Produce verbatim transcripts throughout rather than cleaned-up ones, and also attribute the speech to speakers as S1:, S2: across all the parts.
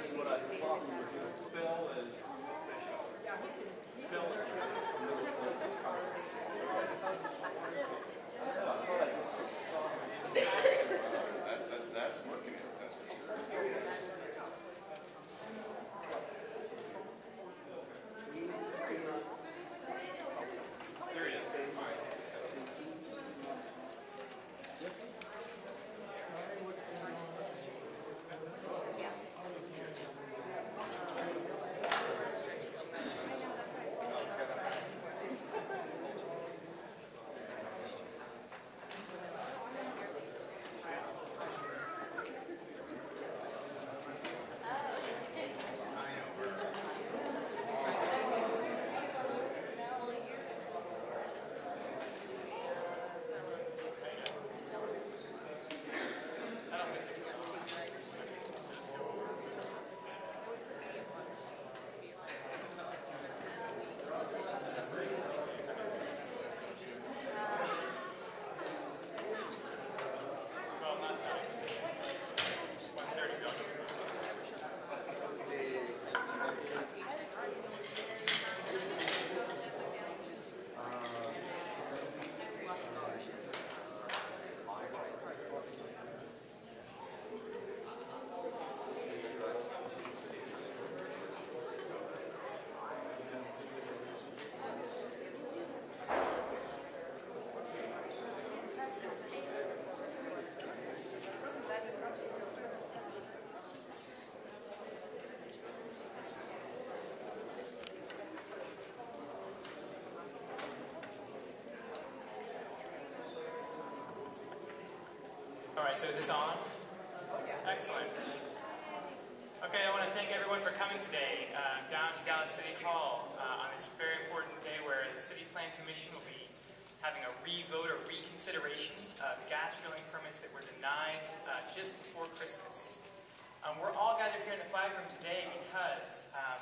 S1: All right, so is this on? Excellent. Okay, I want to thank everyone for coming today uh, down to Dallas City Hall uh, on this very important day where the City Plan Commission will be having a re-vote or reconsideration of gas drilling permits that were denied uh, just before Christmas. Um, we're all gathered here in the flag room today because um,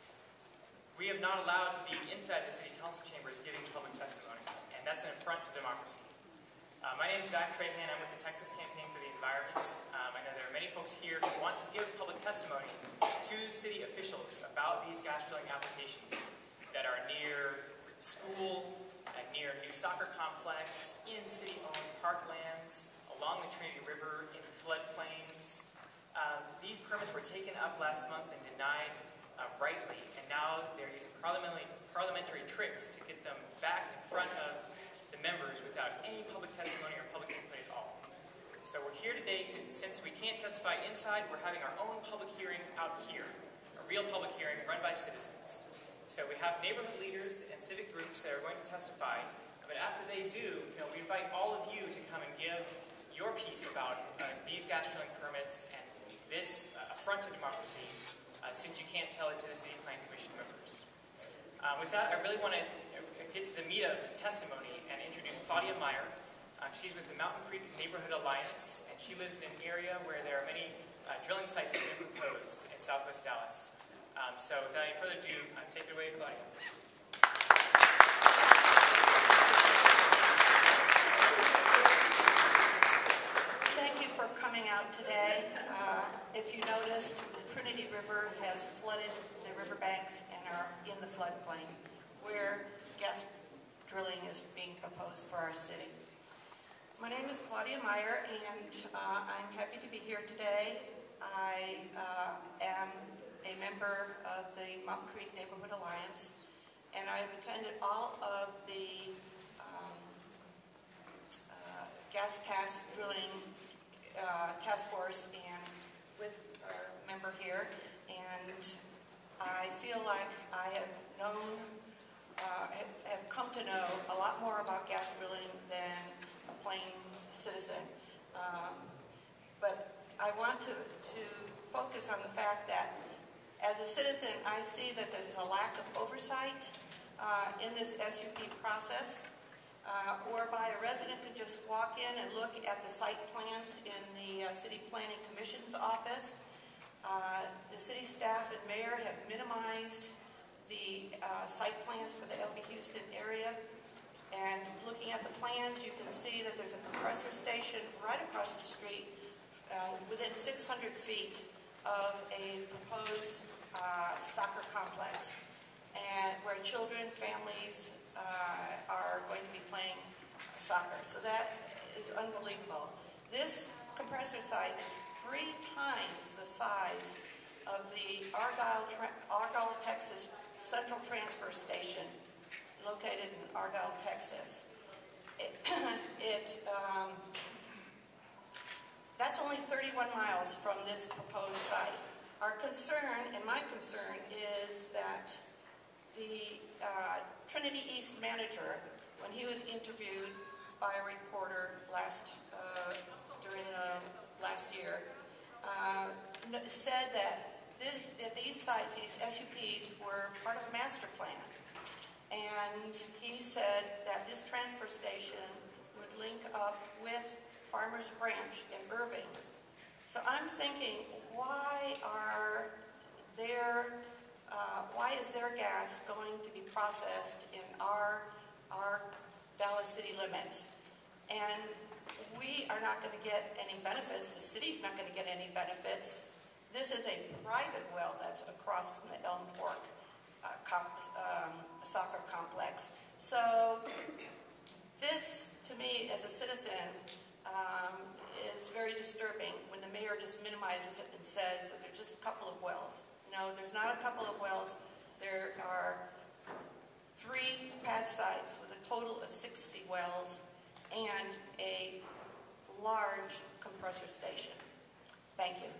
S1: we have not allowed to be inside the City Council chambers giving public testimony, and that's an affront to democracy. Uh, my name is Zach Trahan. I'm with the Texas Campaign for the Environment. Um, I know there are many folks here who want to give public testimony to city officials about these gas drilling applications that are near school, and near new soccer complex, in city-owned parklands, along the Trinity River, in floodplains. Um, these permits were taken up last month and denied uh, rightly, and now they're using parliamentary, parliamentary tricks to get them back in front of the members without any public testimony or public input at all. So we're here today, since we can't testify inside, we're having our own public hearing out here, a real public hearing run by citizens. So we have neighborhood leaders and civic groups that are going to testify, but after they do, you know, we invite all of you to come and give your piece about uh, these gas drilling permits and this uh, affront to democracy, uh, since you can't tell it to the City Plan Commission members. Uh, with that, I really want to get to the meat of testimony and introduce Claudia Meyer. Um, she's with the Mountain Creek Neighborhood Alliance, and she lives in an area where there are many uh, drilling sites that have been proposed in southwest Dallas. Um, so without any further ado, uh, take it away, Claudia.
S2: Thank you for coming out today. Uh, if you noticed, the Trinity River has flooded the riverbanks and are in the floodplain, where gas drilling is being proposed for our city. My name is Claudia Meyer, and uh, I'm happy to be here today. I uh, am a member of the Mountain Creek Neighborhood Alliance, and I've attended all of the um, uh, gas task drilling uh, task force and with our member here, and I feel like I have known Uh, have, have come to know a lot more about gas drilling than a plain citizen. Um, but I want to, to focus on the fact that as a citizen, I see that there's a lack of oversight uh, in this S U P process, uh, whereby a resident could just walk in and look at the site plans in the uh, City Planning Commission's office. Uh, the city staff and mayor have minimized the uh, site plans for the L B Houston area, and looking at the plans, you can see that there's a compressor station right across the street, uh, within six hundred feet of a proposed uh, soccer complex, and where children, families uh, are going to be playing soccer. So that is unbelievable. This compressor site is three times the size of the Argyle, Argyle, Texas Central Transfer Station, located in Argyle, Texas. It, it um, that's only thirty-one miles from this proposed site. Our concern, and my concern, is that the uh, Trinity East manager, when he was interviewed by a reporter last uh, during the last year, uh, said that this, that these sites, these S U Ps, were part of a master plan, and he said that this transfer station would link up with Farmers Branch in Irving. So I'm thinking, why are their, uh, why is their gas going to be processed in our, our Dallas city limits? And we are not going to get any benefits. The city's not going to get any benefits. This is a private well that's across from the Elm Fork uh, comp, um, soccer complex. So this, to me, as a citizen, um, is very disturbing when the mayor just minimizes it and says that there's just a couple of wells. No, there's not a couple of wells. There are three pad sites with a total of sixty wells and a large compressor station. Thank you.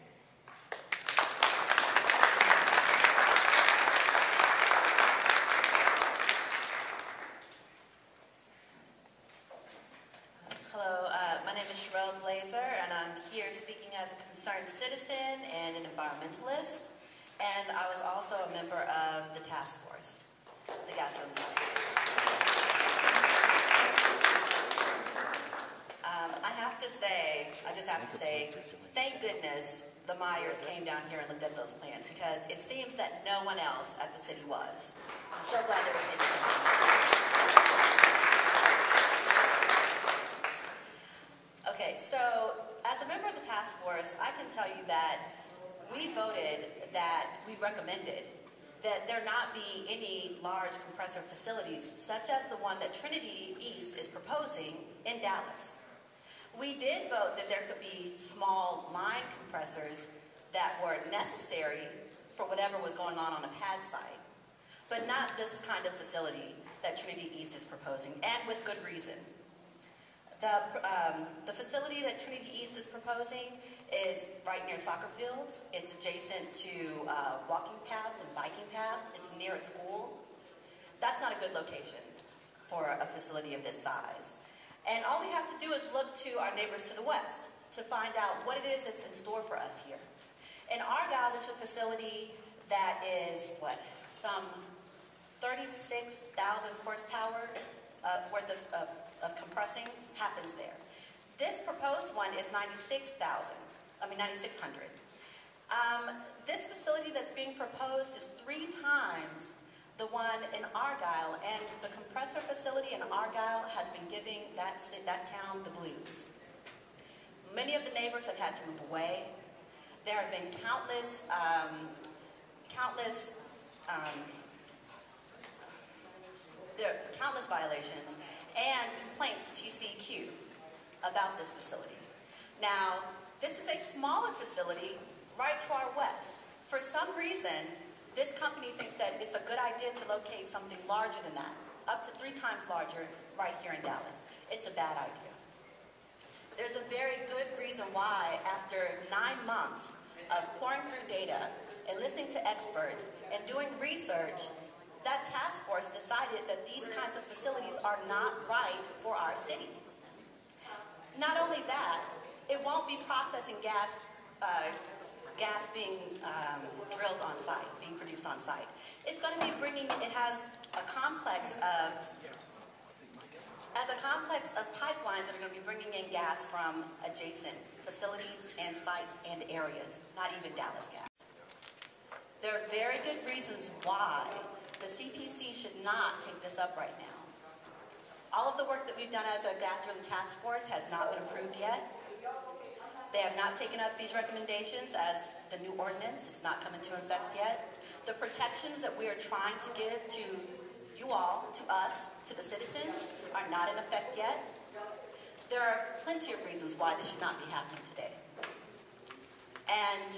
S3: And I'm here speaking as a concerned citizen and an environmentalist, and I was also a member of the task force, the gas drilling task force. Um, I have to say, I just have to say, thank goodness the Myers came down here and looked at those plans, because it seems that no one else at the city was. I'm so glad they were paying attention. Okay, so as a member of the task force, I can tell you that we voted that we recommended that there not be any large compressor facilities, such as the one that Trinity East is proposing in Dallas. We did vote that there could be small line compressors that were necessary for whatever was going on on a pad site, but not this kind of facility that Trinity East is proposing, and with good reason. The, um, the facility that Trinity East is proposing is right near soccer fields. It's adjacent to uh, walking paths and biking paths. It's near a school. That's not a good location for a facility of this size. And all we have to do is look to our neighbors to the west to find out what it is that's in store for us here. In Argyle, there's a facility that is, what, some thirty-six thousand horsepower uh, worth of, of of compressing happens there. This proposed one is ninety-six thousand, I mean ninety-six hundred. Um, this facility that's being proposed is three times the one in Argyle, and the compressor facility in Argyle has been giving that, that town the blues. Many of the neighbors have had to move away. There have been countless, um, countless, um, there are countless violations and complaints to T C E Q about this facility. Now, this is a smaller facility right to our west. For some reason, this company thinks that it's a good idea to locate something larger than that, up to three times larger right here in Dallas. It's a bad idea. There's a very good reason why, after nine months of pouring through data and listening to experts and doing research, that task force decided that these kinds of facilities are not right for our city. Not only that, it won't be processing gas, uh, gas being um, drilled on site, being produced on site. It's going to be bringing, it has a complex of, as a complex of pipelines that are going to be bringing in gas from adjacent facilities and sites and areas, not even Dallas gas. There are very good reasons why the C P C should not take this up right now. All of the work that we've done as a gas drilling task force has not been approved yet. They have not taken up these recommendations as the new ordinance. It's not come into effect yet. The protections that we are trying to give to you all, to us, to the citizens, are not in effect yet. There are plenty of reasons why this should not be happening today. And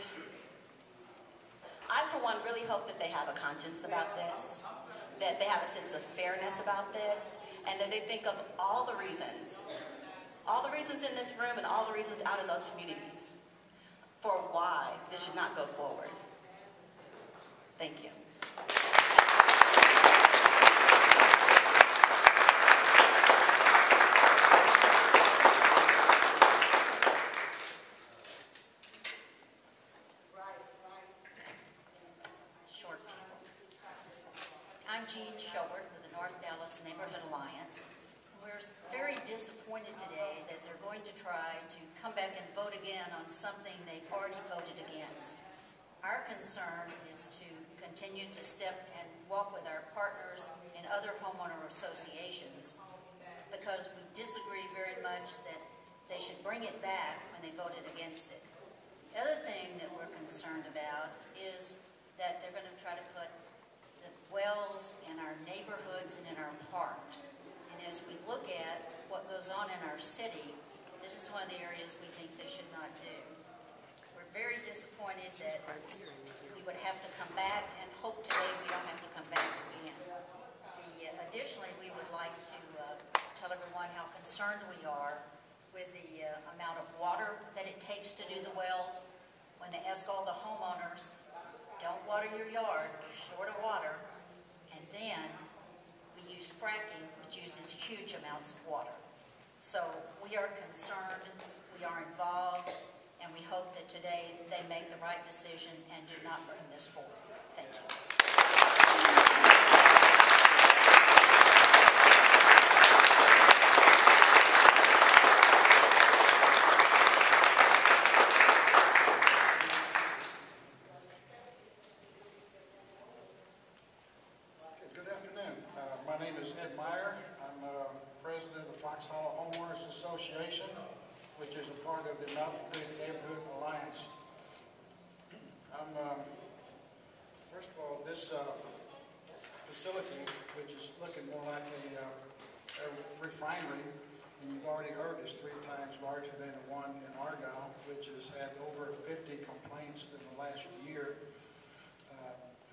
S3: I, for one, really hope that they have a conscience about this, that they have a sense of fairness about this, and that they think of all the reasons, all the reasons in this room and all the reasons out in those communities for why this should not go forward. Thank you.
S4: Neighborhood Alliance. We're very disappointed today that they're going to try to come back and vote again on something they've already voted against. Our concern is to continue to step and walk with our partners in other homeowner associations because we disagree very much that they should bring it back when they voted against it. The other thing that we're concerned about is that they're going to try to put wells in our neighborhoods and in our parks. And as we look at what goes on in our city, this is one of the areas we think they should not do. We're very disappointed that we would have to come back and hope today we don't have to come back again. The, uh, additionally, we would like to uh, tell everyone how concerned we are with the uh, amount of water that it takes to do the wells. When they ask all the homeowners, don't water your yard, we're short of water. And then we use fracking, which uses huge amounts of water. So we are concerned, we are involved, and we hope that today they make the right decision and do not bring this forward. Thank you.
S5: Association, which is a part of the Mountain Creek Neighborhood Alliance. I'm, um, first of all, this uh, facility, which is looking more like a, uh, a refinery, and you've already heard is three times larger than the one in Argyle, which has had over fifty complaints in the last year. Uh,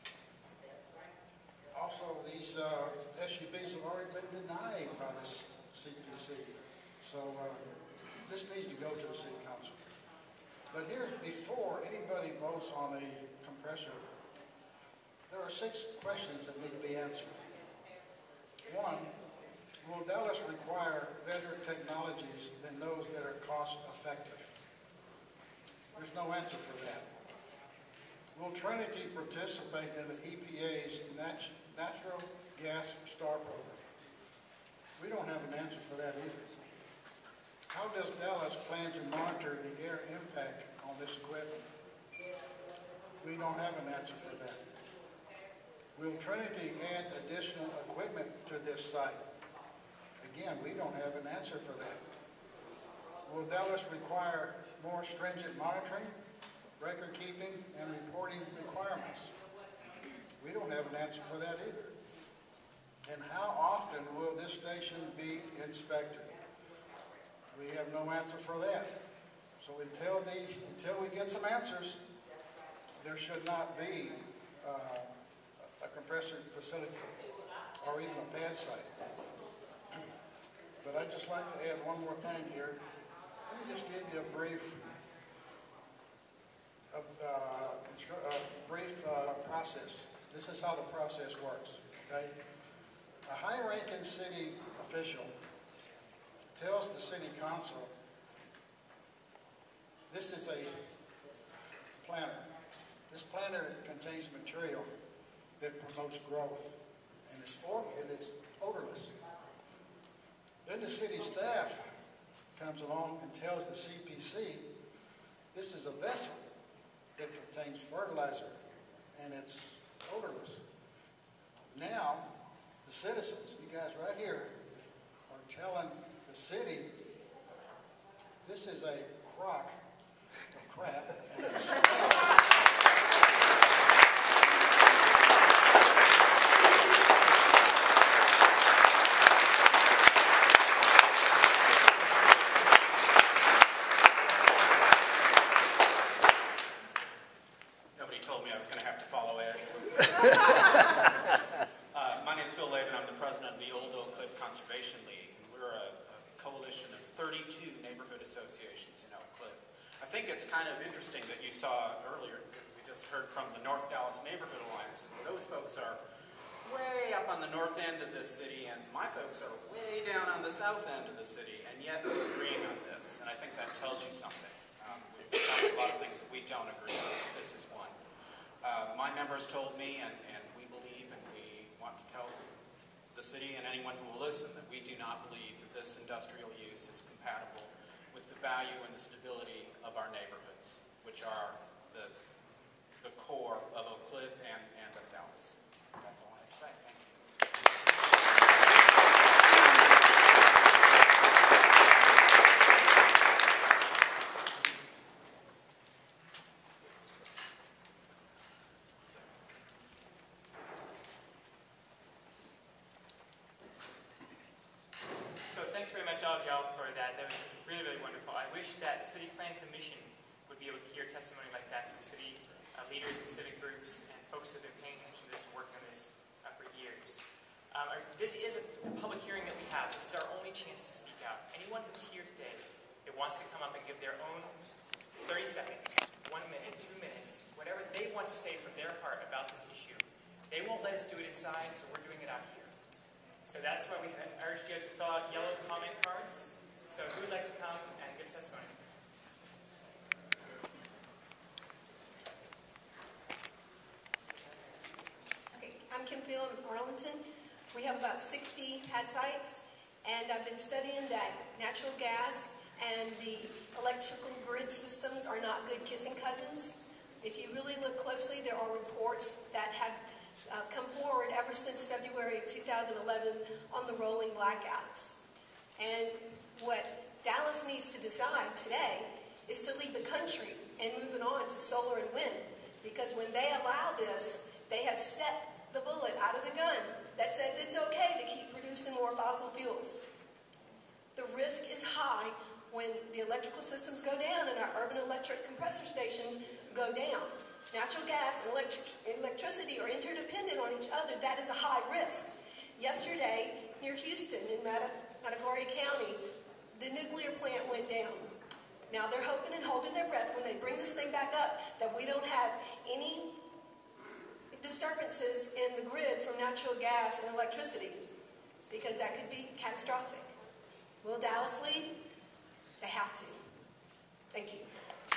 S5: also, these uh, S U Bs have already been denied by the C P C. So uh, this needs to go to the city council. But here, before anybody votes on a compressor, there are six questions that need to be answered. One, will Dallas require better technologies than those that are cost effective? There's no answer for that. Will Trinity participate in the E P A's nat natural gas star program? We don't have an answer for that either. How does Dallas plan to monitor the air impact on this equipment? We don't have an answer for that. Will Trinity add additional equipment to this site? Again, we don't have an answer for that. Will Dallas require more stringent monitoring, record keeping, and reporting requirements? We don't have an answer for that either. And how often will this station be inspected? We have no answer for that. So until these, until we get some answers, there should not be uh, a compressor facility or even a pad site. But I'd just like to add one more thing here. Let me just give you a brief, uh, uh, brief uh, process. This is how the process works. Okay, a high-ranking city official tells the city council, this is a planner. This planner contains material that promotes growth, and it's, or, and it's odorless. Then the city staff comes along and tells the C P C, this is a vessel that contains fertilizer, and it's odorless. Now, the citizens, you guys right here, are telling the city, this is a crock crap and it smells.
S6: Nobody told me I was going to have to follow Ed. uh, my name is Phil Laban. I'm the president of the Old Oak Cliff Conservation League. And we're a, a coalition of thirty-two neighborhood associations in Oak Cliff. I think it's kind of interesting that you saw earlier, we just heard from the North Dallas Neighborhood Alliance, and those folks are way up on the north end of this city, and my folks are way down on the south end of the city, and yet we're agreeing on this, and I think that tells you something. Um, we've got a lot of things that we don't agree on, but this is one. Uh, my members told me, and, and we believe, and we want to tell the city and anyone who will listen, that we do not believe that this industrial use is compatible with the value and the stability of our neighborhoods, which are the, the core of Oak Cliff and, and of Dallas. That's all I have to say. Thank you.
S1: So thanks very much, all of y'all, for that. That was really, really wonderful. I wish that the City Plan Commission would be able to hear testimony like that from city uh, leaders and civic groups and folks who have been paying attention to this and working on this uh, for years. Um, our, this is a, the public hearing that we have. This is our only chance to speak out. Anyone who's here today that wants to come up and give their own thirty seconds, one minute, two minutes, whatever they want to say from their heart about this issue, they won't let us do it inside, so we're doing it out here. So that's why we urged you to fill out yellow comment cards. So who would like to come and give testimony?
S7: Okay, I'm Kim Field of Arlington. We have about sixty pad sites, and I've been studying that natural gas and the electrical grid systems are not good kissing cousins. If you really look closely, there are reports that have uh, come forward ever since February of two thousand eleven on the rolling blackouts. And what Dallas needs to decide today is to leave the country and move it on to solar and wind, because when they allow this, they have set the bullet out of the gun that says it's okay to keep producing more fossil fuels. The risk is high when the electrical systems go down and our urban electric compressor stations go down. Natural gas and electric, electricity are interdependent on each other. That is a high risk. Yesterday, near Houston in Mata- Matagorda County, the nuclear plant went down. Now they're hoping and holding their breath when they bring this thing back up that we don't have any disturbances in the grid from natural gas and electricity, because that could be catastrophic. Will Dallas lead? They have to. Thank you.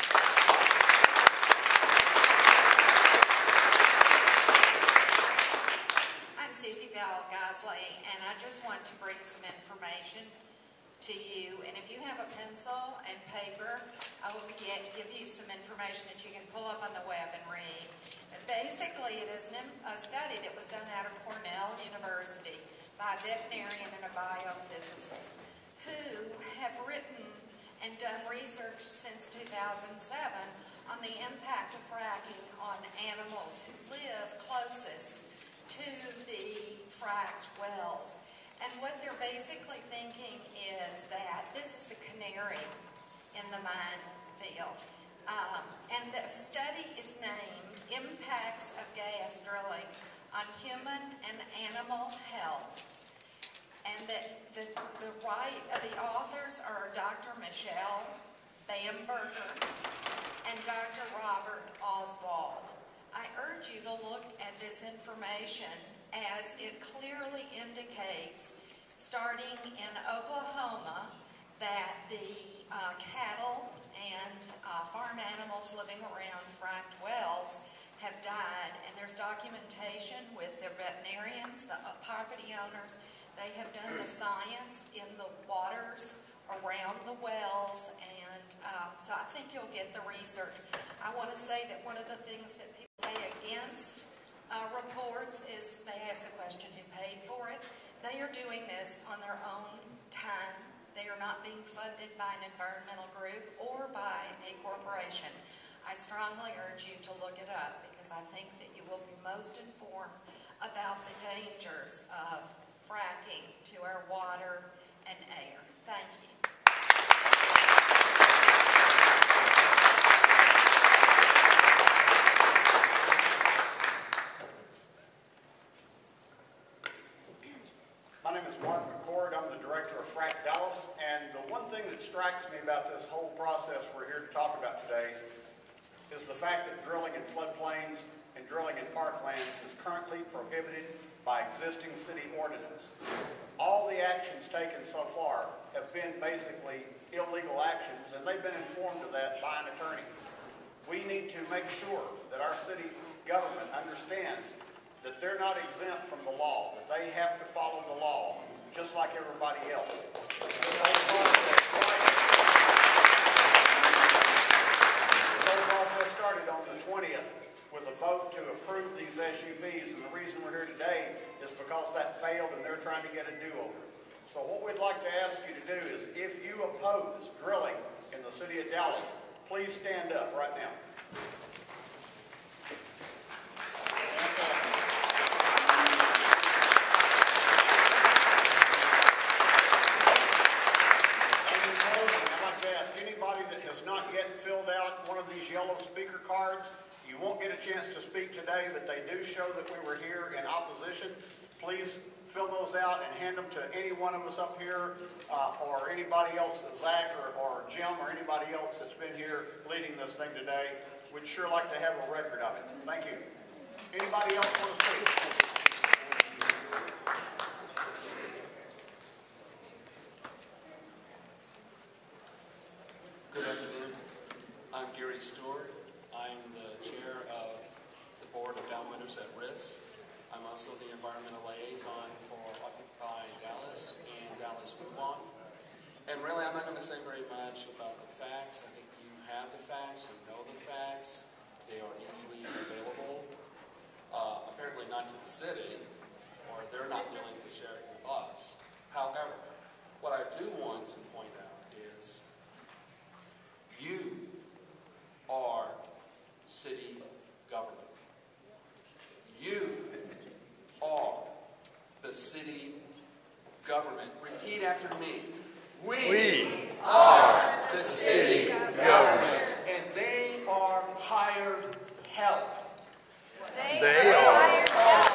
S8: I'm Susie Bell Gosley, and I just want to bring some information to you. And if you have a pencil and paper, I will get, give you some information that you can pull up on the web and read. But basically, it is a study that was done out of Cornell University by a veterinarian and a biophysicist who have written and done research since two thousand seven on the impact of fracking on animals who live closest to the fracked wells. And what they're basically thinking is that this is the canary in the mine field. Um, and the study is named Impacts of Gas Drilling on Human and Animal Health. And the, the, the, right, uh, the authors are Doctor Michelle Bamberger and Doctor Robert Oswald. I urge you to look at this information as it clearly indicates, starting in Oklahoma, that the uh, cattle and uh, farm animals living around fracked wells have died, and there's documentation with the veterinarians, the property owners. They have done the science in the waters around the wells, and uh, so I think you'll get the research. I want to say that one of the things that people say against uh, reports is they ask the question, who paid for it? They are doing this on their own time. They are they're not being funded by an environmental group or by a corporation. I strongly urge you to look it up because I think that you will be most informed about the dangers of fracking to our water and air. Thank you.
S9: My name is Mark McCord. I'm the director of Frack Dallas, and the one thing that strikes me about this whole process we're here to talk about today is the fact that drilling in floodplains and drilling in parklands is currently prohibited by existing city ordinance. All the actions taken so far have been basically illegal actions, and they've been informed of that by an attorney. We need to make sure that our city government understands that they're not exempt from the law, that they have to follow the law just like everybody else. This whole process started, this whole process started on the twentieth with a vote to approve these S U Ps, and the reason we're here today is because that failed and they're trying to get a do-over. So what we'd like to ask you to do is, if you oppose drilling in the city of Dallas, please stand up right now. Yellow speaker cards. You won't get a chance to speak today, but they do show that we were here in opposition. Please fill those out and hand them to any one of us up here uh, or anybody else, Zach or, or Jim or anybody else that's been here leading this thing today. We'd sure like to have a record of it. Thank you. Anybody else want to speak?
S10: Good afternoon. I'm Gary Stewart. I'm the chair of the Board of Downwinders at Risk. I'm also the environmental liaison for Occupy Dallas and Dallas Move On. And really, I'm not going to say very much about the facts. I think you have the facts, you know the facts. They are easily available. Uh, apparently not to the city, or they're not willing to share it with us. However, what I do want to point out is you are city government. You are the city government. Repeat after me. We, we are the city government. And they are hired help.
S8: They,
S10: they
S8: are,
S10: are
S8: hired help.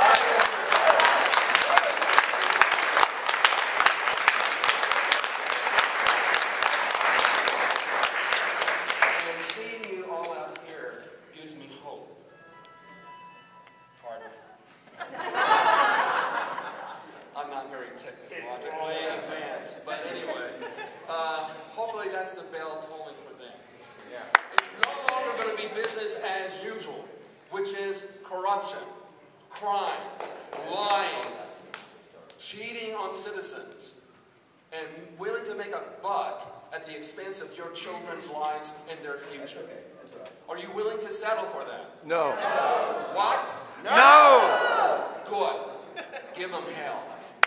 S10: Crimes, lying, cheating on citizens, and willing to make a buck at the expense of your children's lives and their future. Are you willing to settle for that?
S11: No.
S10: No. What?
S11: No.
S10: Good. Give them hell.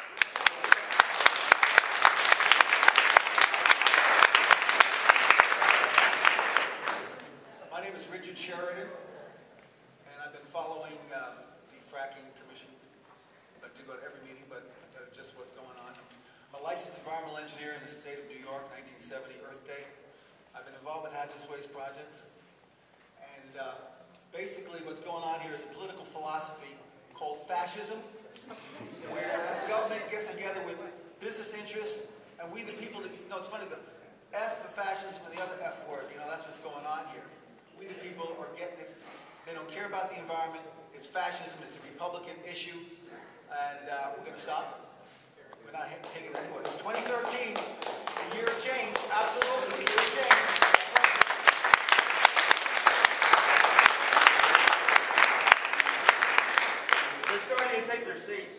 S12: My name is Richard Sheridan, and I've been following um, the fracking commission. I do go to every meeting, but uh, just what's going on. I'm a licensed environmental engineer in the state of New York, nineteen seventy Earth Day. I've been involved with hazardous waste projects. And uh, basically what's going on here is a political philosophy called fascism, where the government gets together with business interests, and we the people that, you know, it's funny, the F for fascism and the other F word, you know, that's what's going on here. We the people are getting this, they don't care about the environment, it's fascism, it's a Republican issue, and uh, we're going to stop it. We're not taking it anywhere. It's twenty thirteen, the year of change, absolutely, the year of change.
S13: They're starting to take their seats.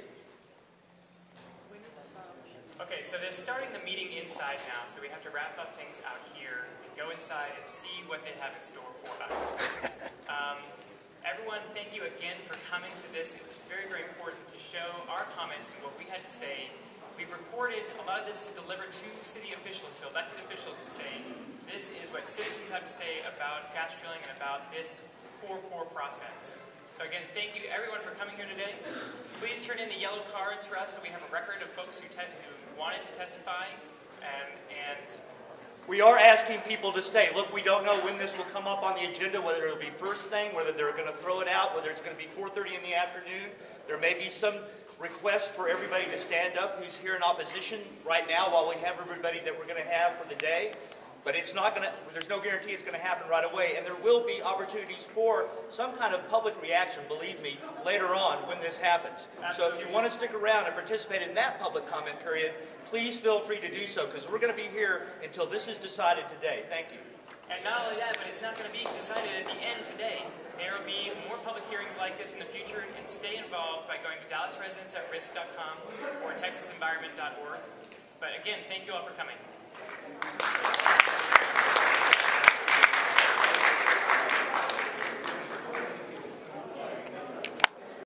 S1: Okay, so they're starting the meeting inside now, so we have to wrap up things out here and go inside and see what they have in store for us. Um, everyone, thank you again for coming to this. It was very, very important to show our comments and what we had to say we've recorded a lot of this to deliver to city officials, to elected officials, to say, this is what citizens have to say about gas drilling and about this core, core process. So again, thank you to everyone for coming here today. Please turn in the yellow cards for us so we have a record of folks who, te who wanted to testify. Um, and
S13: We are asking people to stay. Look, we don't know when this will come up on the agenda, whether it'll be first thing, whether they're going to throw it out, whether it's going to be four thirty in the afternoon. There may be some request for everybody to stand up who's here in opposition right now while we have everybody that we're going to have for the day. But it's not going to, there's no guarantee it's going to happen right away. And there will be opportunities for some kind of public reaction, believe me, later on when this happens. Absolutely. So if you want to stick around and participate in that public comment period, please feel free to do so, because we're going to be here until this is decided today. Thank you.
S1: And not only that, but it's not going to be decided at the end today. There will be more public hearings like this in the future, and stay involved by going to dallas residents at risk dot com or texas environment dot org. But again, thank you all for coming.